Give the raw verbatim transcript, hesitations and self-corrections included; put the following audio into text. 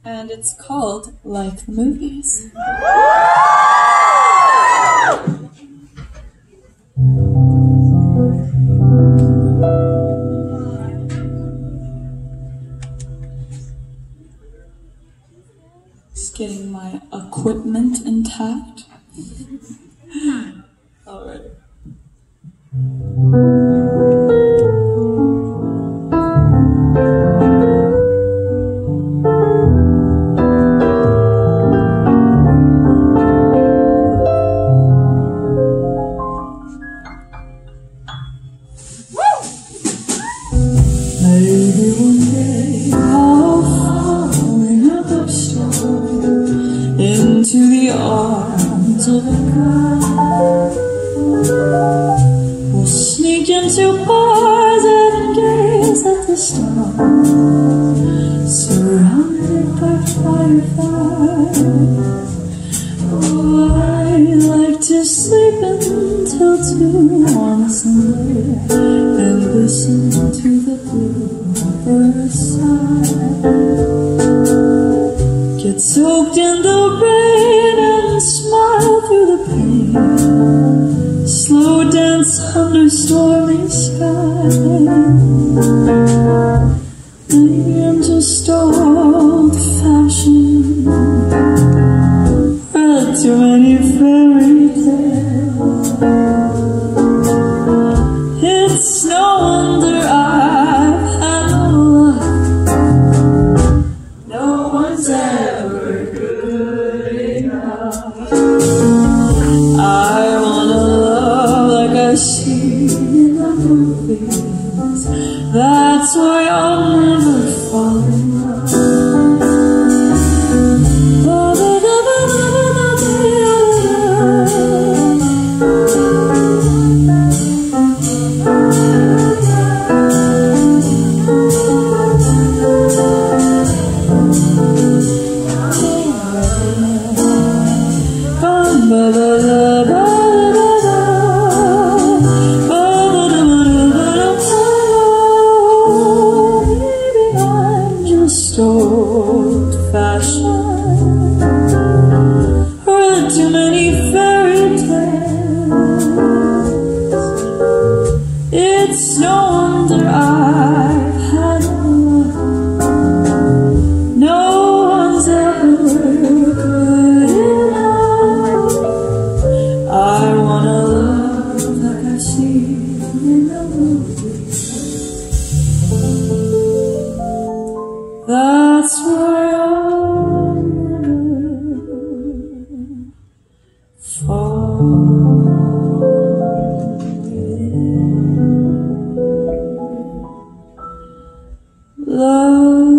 and it's called Like the Movies. Just getting my equipment intact. All right. Maybe one day I'll fall in a bookstore into the arms of a guy. We'll sneak into bars and gaze at the stars, surrounded by fireflies. Oh, I like to sleep until two on a Sunday and listen to the bluebird sigh. Get soaked in the rain and smile through the pain. Slow dance under stormy skies. Maybe I'm just old-fashioned, read too many fairy tales. It's no wonder I've had no luck. No one's ever good enough. I wanna love like I see in the movies. That's why I'll never fall in love. Old-fashioned, read too many fairy tales. It's no wonder I've had enough. No one's ever good enough. I wanna love like I see in the movies. That's why I'll never fall in love.